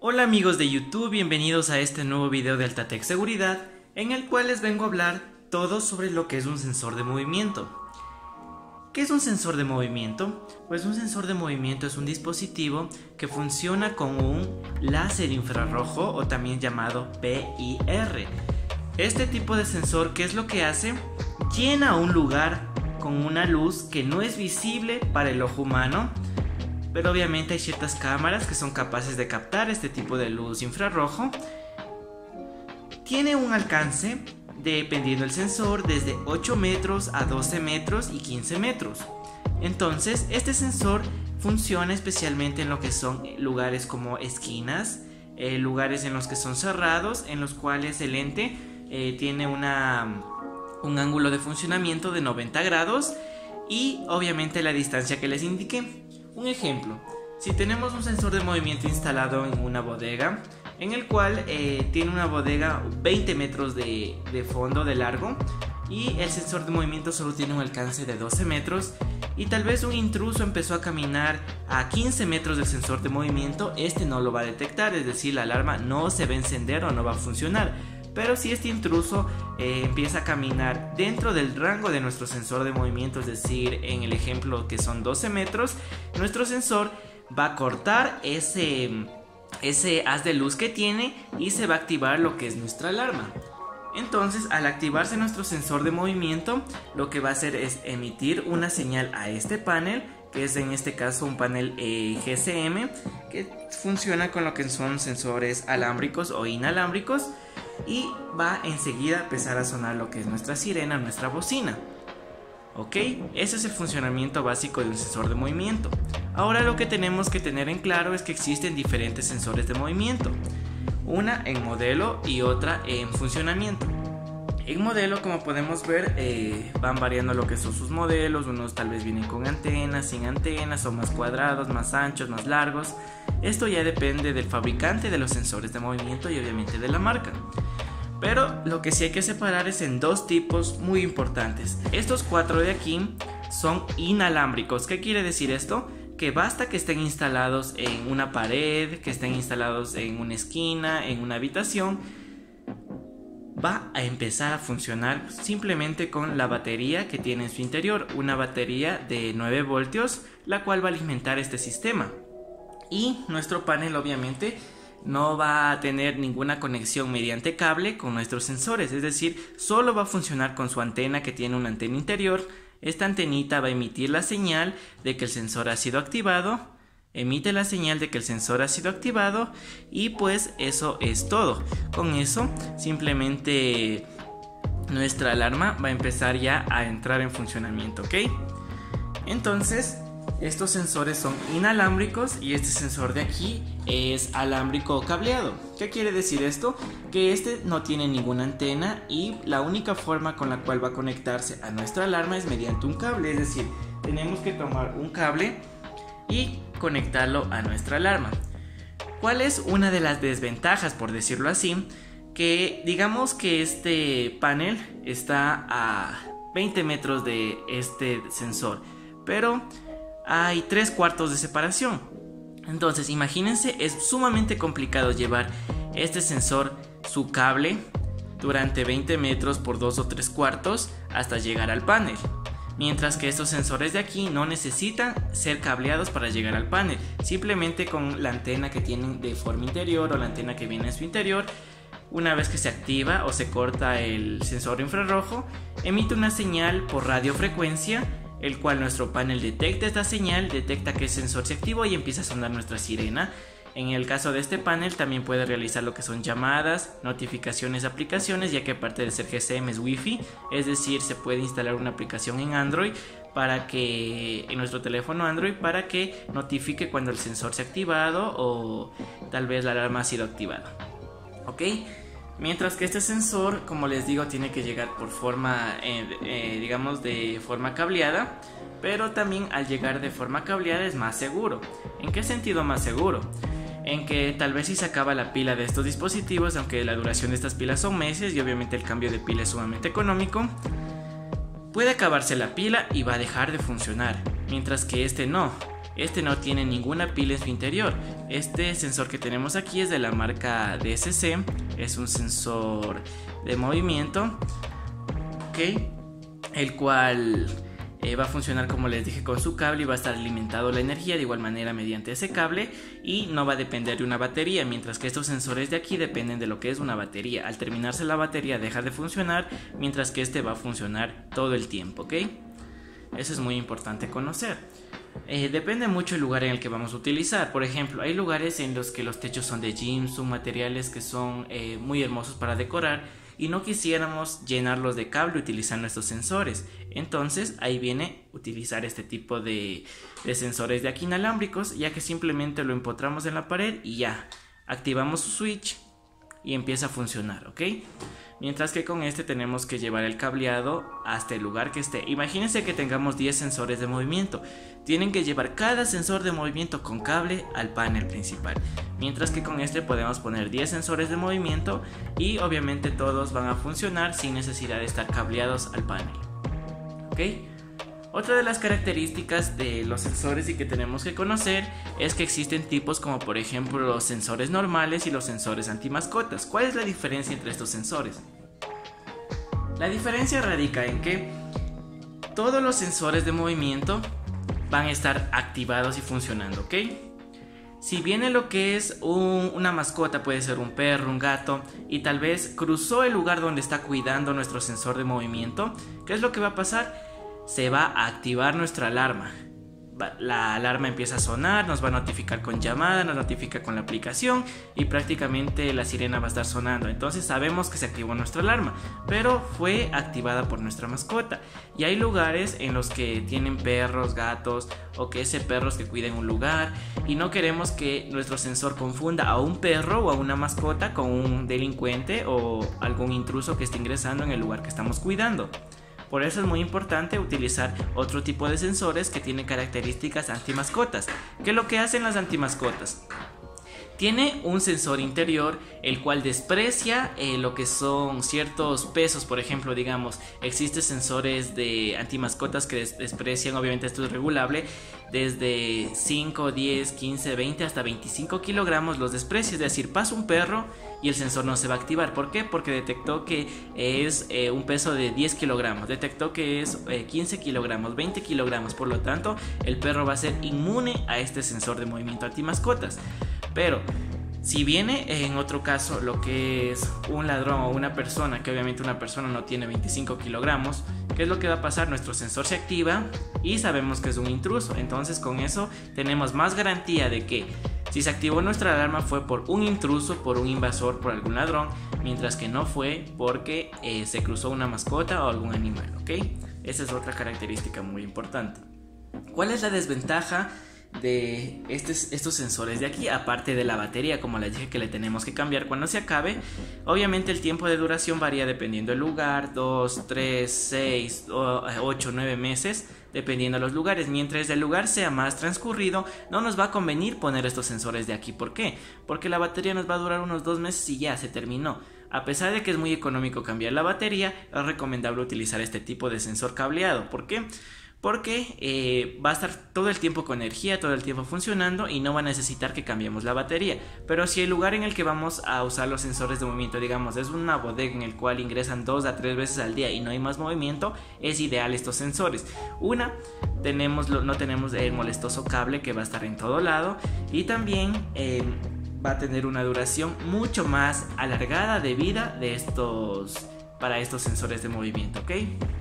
Hola amigos de YouTube, bienvenidos a este nuevo video de Altatech Seguridad, en el cual les vengo a hablar todo sobre lo que es un sensor de movimiento. ¿Qué es un sensor de movimiento? Pues un sensor de movimiento es un dispositivo que funciona con un láser infrarrojo o también llamado PIR. Este tipo de sensor, ¿qué es lo que hace? Llena un lugar con una luz que no es visible para el ojo humano, pero obviamente hay ciertas cámaras que son capaces de captar este tipo de luz infrarrojo. Tiene un alcance, dependiendo del sensor, desde 8 metros a 12 metros y 15 metros. Entonces, este sensor funciona especialmente en lo que son lugares como esquinas, lugares en los que son cerrados, en los cuales el lente tiene un ángulo de funcionamiento de 90 grados y obviamente la distancia que les indiqué. Un ejemplo, si tenemos un sensor de movimiento instalado en una bodega, en el cual tiene una bodega 20 metros de fondo, de largo, y el sensor de movimiento solo tiene un alcance de 12 metros, y tal vez un intruso empezó a caminar a 15 metros del sensor de movimiento, este no lo va a detectar, es decir, la alarma no se va a encender o no va a funcionar. Pero si este intruso empieza a caminar dentro del rango de nuestro sensor de movimiento, es decir, en el ejemplo que son 12 metros, nuestro sensor va a cortar ese haz de luz que tiene y se va a activar lo que es nuestra alarma. Entonces, al activarse nuestro sensor de movimiento, lo que va a hacer es emitir una señal a este panel, que es en este caso un panel GSM, que funciona con lo que son sensores alámbricos o inalámbricos, y va enseguida a empezar a sonar lo que es nuestra sirena, nuestra bocina. Ok, ese es el funcionamiento básico de un sensor de movimiento. Ahora lo que tenemos que tener en claro es que existen diferentes sensores de movimiento, una en modelo y otra en funcionamiento. En modelo, como podemos ver, van variando lo que son sus modelos. Unos tal vez vienen con antenas, sin antenas, o más cuadrados, más anchos, más largos. Esto ya depende del fabricante de los sensores de movimiento y obviamente de la marca. Pero lo que sí hay que separar es en dos tipos muy importantes. Estos cuatro de aquí son inalámbricos. ¿Qué quiere decir esto? Que basta que estén instalados en una pared, que estén instalados en una esquina, en una habitación, va a empezar a funcionar simplemente con la batería que tiene en su interior, una batería de 9 voltios, la cual va a alimentar este sistema. Y nuestro panel obviamente no va a tener ninguna conexión mediante cable con nuestros sensores, es decir, solo va a funcionar con su antena, que tiene una antena interior. Esta antenita va a emitir la señal de que el sensor ha sido activado, emite la señal de que el sensor ha sido activado, y pues eso es todo. Con eso simplemente nuestra alarma va a empezar ya a entrar en funcionamiento, ¿ok? Entonces, estos sensores son inalámbricos y este sensor de aquí es alámbrico o cableado. ¿Qué quiere decir esto? Que este no tiene ninguna antena y la única forma con la cual va a conectarse a nuestra alarma es mediante un cable. Es decir, tenemos que tomar un cable y conectarlo a nuestra alarma. ¿Cuál es una de las desventajas, por decirlo así? Que digamos que este panel está a 20 metros de este sensor, pero hay 3/4 de separación. Entonces imagínense, es sumamente complicado llevar este sensor, su cable, durante 20 metros por 2 o 3/4 hasta llegar al panel. Mientras que estos sensores de aquí no necesitan ser cableados para llegar al panel, simplemente con la antena que tienen de forma interior o la antena que viene en su interior. Una vez que se activa o se corta el sensor infrarrojo, emite una señal por radiofrecuencia, el cual nuestro panel detecta esta señal, detecta que el sensor se activó y empieza a sonar nuestra sirena. En el caso de este panel también puede realizar lo que son llamadas, notificaciones de aplicaciones, ya que aparte de ser GSM es Wi-Fi, es decir, se puede instalar una aplicación en Android en nuestro teléfono Android, para que notifique cuando el sensor se ha activado o tal vez la alarma ha sido activada. ¿Ok? Mientras que este sensor, como les digo, tiene que llegar por forma, digamos, de forma cableada, pero también al llegar de forma cableada es más seguro. ¿En qué sentido más seguro? En que tal vez si se acaba la pila de estos dispositivos, aunque la duración de estas pilas son meses y obviamente el cambio de pila es sumamente económico, puede acabarse la pila y va a dejar de funcionar, mientras que este no. este no tiene ninguna pila en su interior. Este sensor que tenemos aquí es de la marca DSC, es un sensor de movimiento, ¿ok? El cual va a funcionar, como les dije, con su cable y va a estar alimentado la energía de igual manera mediante ese cable y no va a depender de una batería, mientras que estos sensores de aquí dependen de lo que es una batería. Al terminarse la batería deja de funcionar, mientras que este va a funcionar todo el tiempo, ¿ok? Eso es muy importante conocer. Depende mucho el lugar en el que vamos a utilizar. Por ejemplo, hay lugares en los que los techos son de gypsum, materiales que son muy hermosos para decorar, y no quisiéramos llenarlos de cable utilizando estos sensores. Entonces ahí viene utilizar este tipo de sensores de aquí inalámbricos, ya que simplemente lo empotramos en la pared y ya activamos su switch y empieza a funcionar, ¿ok? Mientras que con este tenemos que llevar el cableado hasta el lugar que esté. Imagínense que tengamos 10 sensores de movimiento. Tienen que llevar cada sensor de movimiento con cable al panel principal. Mientras que con este podemos poner 10 sensores de movimiento y obviamente todos van a funcionar sin necesidad de estar cableados al panel, ¿ok? Otra de las características de los sensores y que tenemos que conocer es que existen tipos como por ejemplo los sensores normales y los sensores antimascotas. ¿Cuál es la diferencia entre estos sensores? La diferencia radica en que todos los sensores de movimiento van a estar activados y funcionando, ¿ok? Si viene lo que es una mascota, puede ser un perro, un gato, y tal vez cruzó el lugar donde está cuidando nuestro sensor de movimiento, ¿qué es lo que va a pasar? Se va a activar nuestra alarma. La alarma empieza a sonar, nos va a notificar con llamada, nos notifica con la aplicación y prácticamente la sirena va a estar sonando. Entonces sabemos que se activó nuestra alarma, pero fue activada por nuestra mascota. Y hay lugares en los que tienen perros, gatos o que ese perros que cuiden un lugar y no queremos que nuestro sensor confunda a un perro o a una mascota con un delincuente o algún intruso que esté ingresando en el lugar que estamos cuidando. Por eso es muy importante utilizar otro tipo de sensores que tienen características antimascotas. ¿Qué es lo que hacen las antimascotas? Tiene un sensor interior el cual desprecia lo que son ciertos pesos. Por ejemplo, digamos, existen sensores de antimascotas que desprecian, obviamente esto es regulable, desde 5, 10, 15, 20 hasta 25 kilogramos los desprecia. Es decir, pasa un perro y el sensor no se va a activar. ¿Por qué? Porque detectó que es un peso de 10 kilogramos, detectó que es 15 kilogramos, 20 kilogramos. Por lo tanto, el perro va a ser inmune a este sensor de movimiento antimascotas. Pero si viene en otro caso lo que es un ladrón o una persona, que obviamente una persona no tiene 25 kilogramos, ¿qué es lo que va a pasar? Nuestro sensor se activa y sabemos que es un intruso. Entonces con eso tenemos más garantía de que si se activó nuestra alarma fue por un intruso, por un invasor, por algún ladrón, mientras que no fue porque se cruzó una mascota o algún animal, ¿ok? Esa es otra característica muy importante. ¿Cuál es la desventaja de estos sensores de aquí? Aparte de la batería, como les dije, que le tenemos que cambiar cuando se acabe. Obviamente el tiempo de duración varía dependiendo del lugar, 2, 3, 6, 8, 9 meses, dependiendo de los lugares. Mientras el lugar sea más transcurrido, no nos va a convenir poner estos sensores de aquí. ¿Por qué? Porque la batería nos va a durar unos 2 meses y ya se terminó. A pesar de que es muy económico cambiar la batería, es recomendable utilizar este tipo de sensor cableado. ¿Por qué? Porque va a estar todo el tiempo con energía, todo el tiempo funcionando y no va a necesitar que cambiemos la batería. Pero si el lugar en el que vamos a usar los sensores de movimiento, digamos, es una bodega en el cual ingresan 2 a 3 veces al día y no hay más movimiento, es ideal estos sensores. No tenemos el molestoso cable que va a estar en todo lado y también va a tener una duración mucho más alargada de vida para estos sensores de movimiento, ¿ok?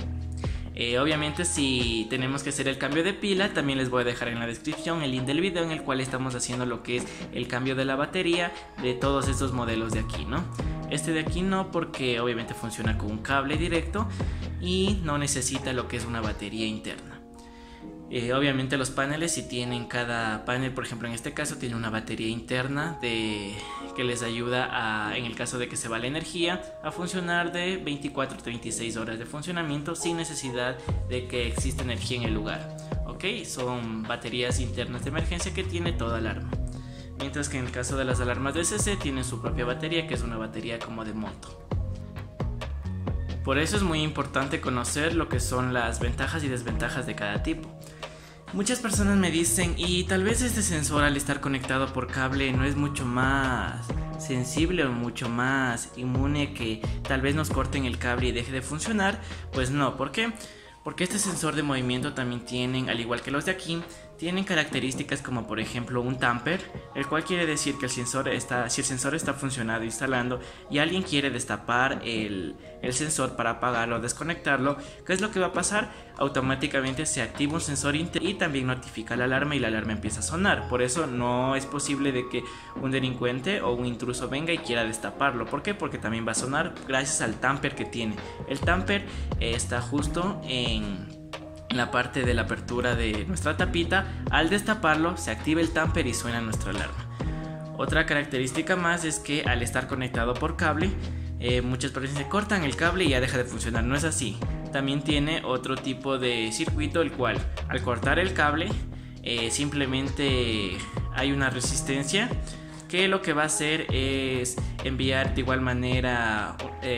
Obviamente si tenemos que hacer el cambio de pila, también les voy a dejar en la descripción el link del video en el cual estamos haciendo lo que es el cambio de la batería de todos estos modelos de aquí, ¿no? Este de aquí no, porque obviamente funciona con un cable directo y no necesita lo que es una batería interna. Obviamente los paneles, si tienen cada panel, por ejemplo en este caso tiene una batería interna que les ayuda en el caso de que se va la energía, a funcionar de 24 a 36 horas de funcionamiento sin necesidad de que exista energía en el lugar, ¿ok? Son baterías internas de emergencia que tiene toda alarma. Mientras que en el caso de las alarmas DSC tienen su propia batería, que es una batería como de moto. Por eso es muy importante conocer lo que son las ventajas y desventajas de cada tipo. Muchas personas me dicen, y tal vez este sensor al estar conectado por cable no es mucho más sensible o mucho más inmune que tal vez nos corten el cable y deje de funcionar. Pues no, ¿por qué? Porque este sensor de movimiento también tienen, al igual que los de aquí, tienen características como por ejemplo un tamper, el cual quiere decir que si el sensor está funcionando, instalando y alguien quiere destapar el sensor para apagarlo o desconectarlo, ¿qué es lo que va a pasar? Automáticamente se activa un sensor y también notifica la alarma y la alarma empieza a sonar. Por eso no es posible de que un delincuente o un intruso venga y quiera destaparlo. ¿Por qué? Porque también va a sonar gracias al tamper que tiene. El tamper está justo en la parte de la apertura de nuestra tapita. Al destaparlo se activa el tamper y suena nuestra alarma. Otra característica más es que al estar conectado por cable, muchas personas se cortan el cable y ya deja de funcionar. No es así. También tiene otro tipo de circuito, el cual al cortar el cable simplemente hay una resistencia que lo que va a hacer es enviar de igual manera,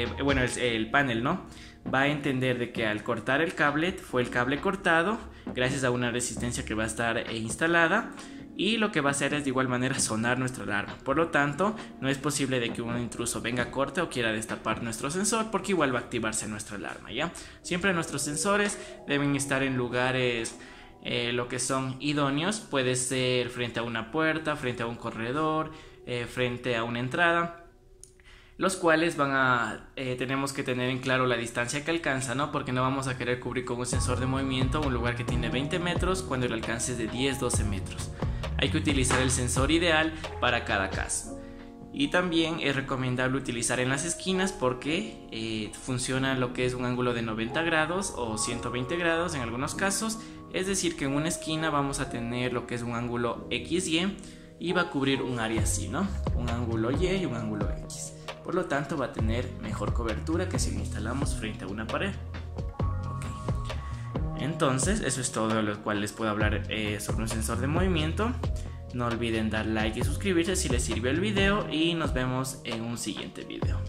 el panel, ¿no? Va a entender de que al cortar el cable fue el cable cortado gracias a una resistencia que va a estar instalada, y lo que va a hacer es de igual manera sonar nuestra alarma. Por lo tanto, no es posible de que un intruso venga, corte o quiera destapar nuestro sensor, porque igual va a activarse nuestra alarma, ¿ya? Siempre nuestros sensores deben estar en lugares lo que son idóneos. Puede ser frente a una puerta, frente a un corredor, frente a una entrada, los cuales tenemos que tener en claro la distancia que alcanza, ¿no? Porque no vamos a querer cubrir con un sensor de movimiento un lugar que tiene 20 metros cuando el alcance es de 10-12 metros. Hay que utilizar el sensor ideal para cada caso. Y también es recomendable utilizar en las esquinas porque funciona lo que es un ángulo de 90 grados o 120 grados en algunos casos. Es decir, que en una esquina vamos a tener lo que es un ángulo XY y va a cubrir un área así, ¿no? Un ángulo Y y un ángulo X. Por lo tanto va a tener mejor cobertura que si lo instalamos frente a una pared. Entonces eso es todo lo cual les puedo hablar sobre un sensor de movimiento. No olviden dar like y suscribirse si les sirvió el video, y nos vemos en un siguiente video.